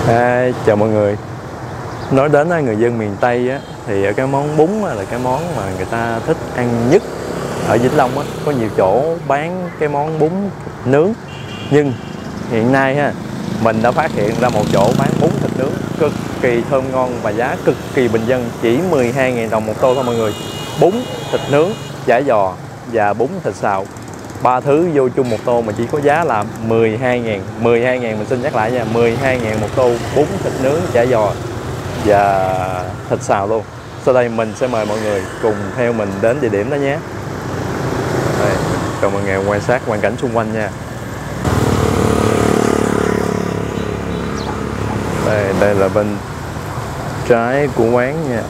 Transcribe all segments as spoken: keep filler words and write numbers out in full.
À, chào mọi người. Nói đến người dân miền Tây á, thì cái món bún là cái món mà người ta thích ăn nhất ở Vĩnh Long á. Có nhiều chỗ bán cái món bún nướng, nhưng hiện nay ha, mình đã phát hiện ra một chỗ bán bún thịt nướng cực kỳ thơm ngon và giá cực kỳ bình dân, chỉ mười hai nghìn đồng một tô thôi mọi người. Bún thịt nướng, chả giò và bún thịt xào, ba thứ vô chung một tô mà chỉ có giá là mười hai nghìn. mười hai nghìn, mình xin nhắc lại nha, mười hai nghìn một tô bún thịt nướng, chả giò và thịt xào luôn. Sau đây mình sẽ mời mọi người cùng theo mình đến địa điểm đó nhé. Đây, cho mọi người quan sát hoàn cảnh xung quanh nha. Đây, đây là bên trái của quán nha.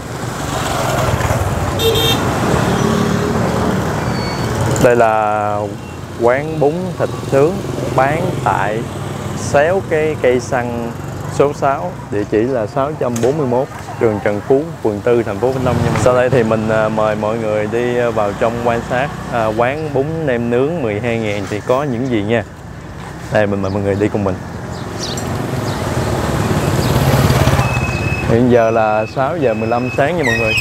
Đây là quán bún thịt nướng bán tại xéo cái cây xăng số sáu, địa chỉ là sáu trăm bốn mươi mốt đường Trần Phú, phường tư, thành phố Vĩnh Long nha. Sau đây thì mình mời mọi người đi vào trong quan sát à, quán bún nem nướng mười hai nghìn thì có những gì nha. Đây, mình mời mọi người đi cùng mình. Hiện giờ là sáu giờ mười lăm sáng nha mọi người.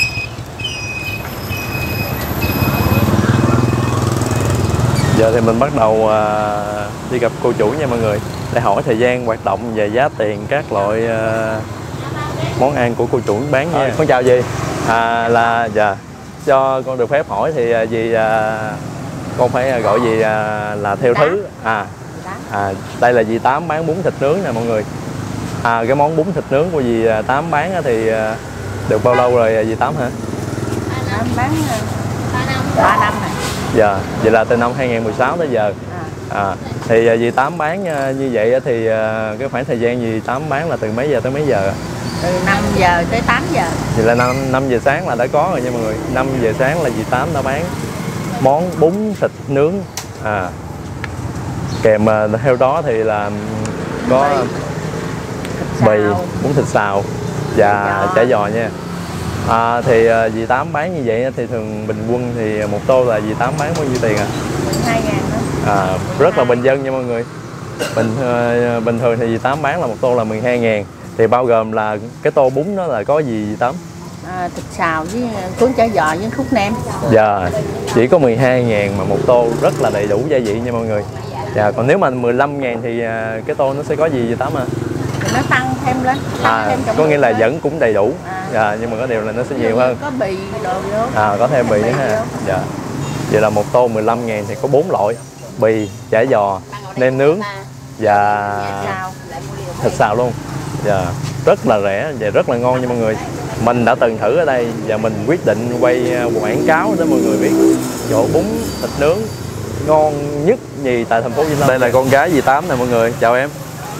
Giờ thì mình bắt đầu à, đi gặp cô chủ nha mọi người, để hỏi thời gian hoạt động và giá tiền các loại à, món ăn của cô chủ bán nha. À, con chào dì. À, là dạ, cho con được phép hỏi thì à, dì à, con phải gọi dì à, là theo thứ. À, à đây là dì Tám bán bún thịt nướng nè mọi người. À, cái món bún thịt nướng của dì Tám bán thì à, được bao lâu rồi dì Tám hả? Tám bán ba năm rồi. Dạ, vậy là từ năm hai nghìn không trăm mười sáu tới giờ. À, thì dì Tám bán như vậy thì cái khoảng thời gian dì Tám bán là từ mấy giờ tới mấy giờ? Từ năm giờ tới tám giờ. Vậy là năm, năm giờ sáng là đã có rồi nha mọi người. năm giờ sáng là dì Tám đã bán món bún thịt nướng. À, kèm theo đó thì là có bì, bún thịt xào và chả giò nha. À, thì uh, dì Tám bán như vậy thì thường bình quân thì một tô là dì Tám bán bao nhiêu tiền à? mười hai ngàn đó. À, rất là bình dân nha mọi người. Bình uh, bình thường thì dì Tám bán là một tô là mười hai ngàn. Thì bao gồm là cái tô bún đó là có gì dì Tám? À, thịt xào với cuốn chả giò với khúc nem. Dạ, chỉ có mười hai ngàn mà một tô rất là đầy đủ gia vị nha mọi người. Dạ, còn nếu mà mười lăm ngàn thì uh, cái tô nó sẽ có gì dì Tám à? Nó tăng thêm lên. Tăng à, thêm có nghĩa là vẫn cũng đầy đủ. À. Dạ, nhưng mà có điều là nó sẽ nhiều hơn. Có bì đồ vô. À, có thêm bì nữa ha. Dạ. Vậy là một tô mười lăm ngàn thì có bốn loại: bì, chả giò, nem nướng và thịt xào luôn. Dạ. Rất là rẻ và rất là ngon nha mọi người. Mình đã từng thử ở đây và mình quyết định quay quảng cáo để mọi người biết chỗ bún thịt nướng ngon nhất nhì tại thành phố Vĩnh Long. Đây là con gái dì Tám nè mọi người. Chào em.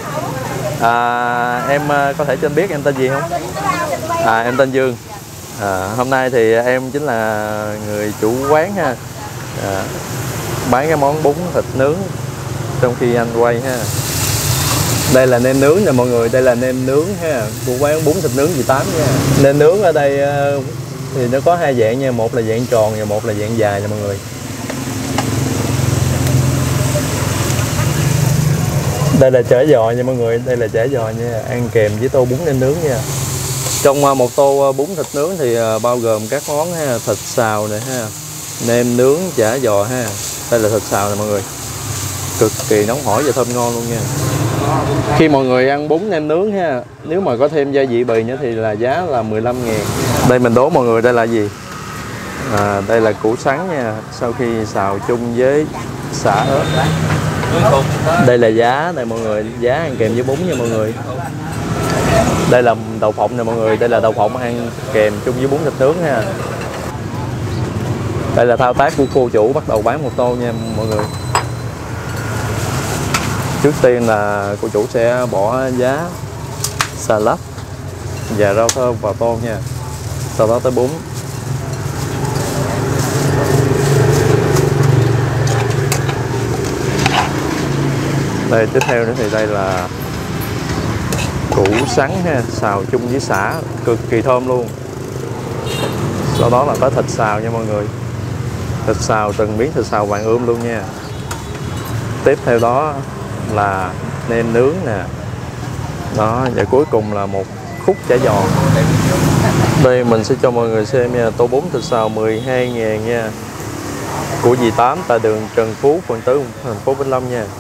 À, em có thể cho anh biết em tên gì không? À, em tên Dương. À, hôm nay thì em chính là người chủ quán ha. À, bán cái món bún thịt nướng trong khi anh quay ha. Đây là nem nướng nè mọi người, đây là nem nướng ha của quán bún thịt nướng dì Tám nha. Nem nướng ở đây thì nó có hai dạng nha, một là dạng tròn và một là dạng dài nha mọi người. Đây là chả giò nha mọi người, đây là chả giò nha, ăn kèm với tô bún nem nướng nha. Trong một tô bún thịt nướng thì bao gồm các món ha, thịt xào này ha, nem nướng, chả giò ha. Đây là thịt xào nè mọi người, cực kỳ nóng hổi và thơm ngon luôn nha. Khi mọi người ăn bún nem nướng ha, nếu mà có thêm gia vị bì nữa thì là giá là mười lăm ngàn. Đây mình đố mọi người đây là gì? À, đây là củ sắn nha, sau khi xào chung với sả ớt. Đây là giá này mọi người, giá ăn kèm với bún nha mọi người. Đây là đậu phộng nè mọi người, đây là đậu phộng ăn kèm chung với bún thịt nướng ha. Đây là thao tác của cô chủ bắt đầu bán một tô nha mọi người. Trước tiên là cô chủ sẽ bỏ giá salad và rau thơm vào tô nha. Sau đó tới bún. Đây, tiếp theo nữa thì đây là củ sắn ha, xào chung với sả, cực kỳ thơm luôn. Sau đó là có thịt xào nha mọi người. Thịt xào từng miếng thịt xào vàng ươm luôn nha. Tiếp theo đó là nem nướng nè, Đó, và cuối cùng là một khúc chả giò. Đây mình sẽ cho mọi người xem nha, tô bún thịt xào mười hai ngàn nha, của dì Tám tại đường Trần Phú, phường Tứ, thành phố Vĩnh Long nha.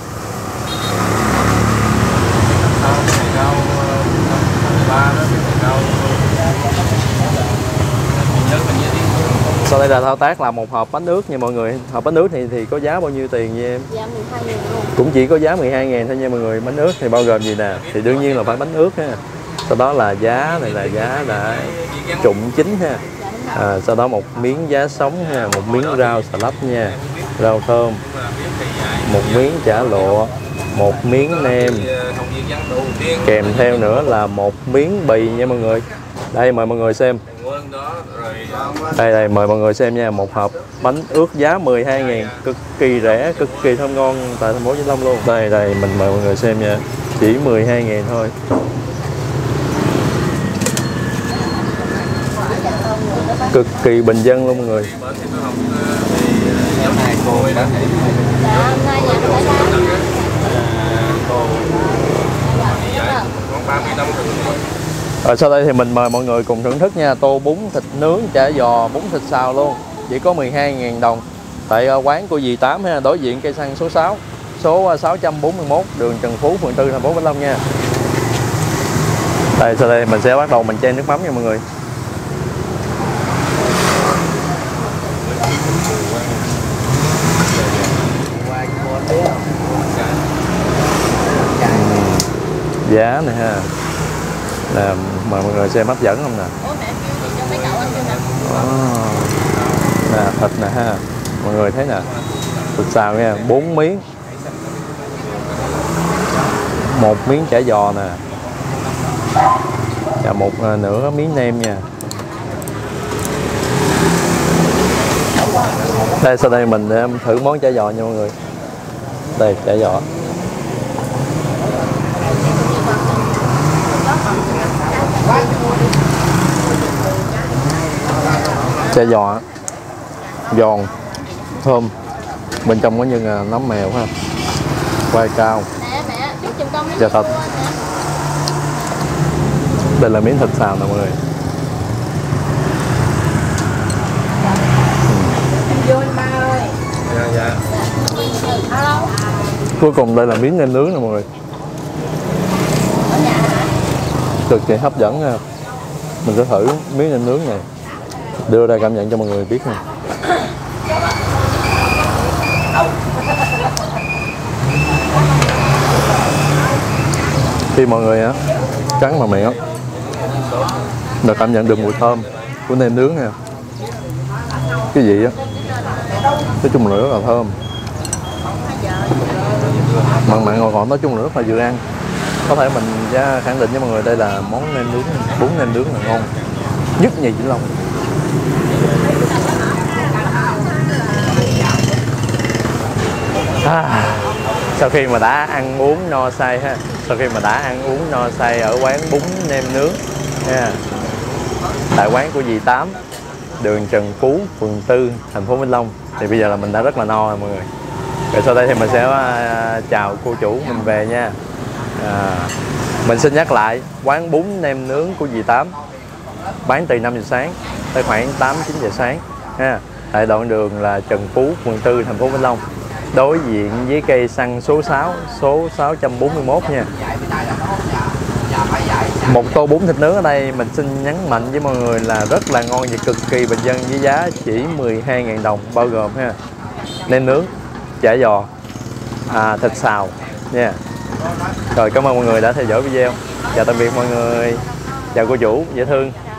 Sau đây là thao tác làm một hộp bánh ướt nha mọi người. Hộp bánh ướt thì thì có giá bao nhiêu tiền nha em? Dạ mười hai ngàn luôn. Cũng chỉ có giá mười hai ngàn thôi nha mọi người. Bánh ướt thì bao gồm gì nè? Thì đương nhiên là phải bánh ướt ha. Sau đó là giá này là giá đã trụng chính ha. À, sau đó một miếng giá sống ha, một miếng rau xà lách nha, rau thơm, một miếng chả lụa, một miếng nem, kèm theo nữa là một miếng bì nha mọi người. Đây mời mọi người xem. Đây đây mời mọi người xem nha, một hộp bánh ướt giá mười hai ngàn, cực kỳ rẻ, cực kỳ thơm ngon tại thành phố Vĩnh Long luôn. Đây đây mình mời mọi người xem nha, chỉ mười hai ngàn thôi. Cực kỳ bình dân luôn mọi người. Rồi sau đây thì mình mời mọi người cùng thưởng thức nha, tô bún thịt nướng chả giò, bún thịt xào luôn, chỉ có mười hai ngàn đồng tại quán của dì Tám ha, đối diện cây xăng số sáu, số sáu trăm bốn mươi mốt đường Trần Phú, phường Tư, thành phố Vĩnh Long nha. Đây sau đây mình sẽ bắt đầu mình chan nước mắm nha mọi người. Giá này ha, là mời mọi người xem hấp dẫn không nè. Oh, nè thịt nè ha, mọi người thấy nè, thịt xào nha, bốn miếng, một miếng chả giò nè, và một nửa miếng nem nha. Đây sau đây mình thử món chả giò nha mọi người. Đây chả giò. Chả giò giòn, thơm, bên trong có nhân nấm mèo ha, khoai cao, và thịt. Đây là miếng thịt xào nè mọi người. Dạ, dạ. Cuối cùng đây là miếng nem nướng nè mọi người, cực kỳ hấp dẫn ha. Mình sẽ thử miếng nem nướng này, đưa ra cảm nhận cho mọi người biết nha. Khi mọi người á cắn vào miệng á, được cảm nhận được mùi thơm của nem nướng nha. Cái vị á, nói chung là rất là thơm, mặn mặn ngọt ngọt, nói chung là rất là vừa ăn. Có thể mình ra khẳng định với mọi người đây là món nem nướng, bún nem nướng là ngon nhất nhì Vĩnh Long. À, sau khi mà đã ăn uống no say ha, sau khi mà đã ăn uống no say ở quán bún nem nướng ha, tại quán của dì Tám, đường Trần Phú, phường Tư, thành phố Vĩnh Long, thì bây giờ là mình đã rất là no rồi mọi người. Rồi sau đây thì mình sẽ uh, chào cô chủ mình về nha. À, mình xin nhắc lại, quán bún nem nướng của dì Tám bán từ năm giờ sáng tới khoảng tám chín giờ sáng ha, tại đoạn đường là Trần Phú, phường Tư, thành phố Vĩnh Long, đối diện với cây xăng số sáu, số sáu trăm bốn mươi mốt nha. Một tô bún thịt nướng ở đây mình xin nhấn mạnh với mọi người là rất là ngon và cực kỳ bình dân, với giá chỉ mười hai ngàn đồng, bao gồm ha nem nướng, chả giò, à, thịt xào nha. Rồi cảm ơn mọi người đã theo dõi video. Chào tạm biệt mọi người. Chào cô chủ dễ thương.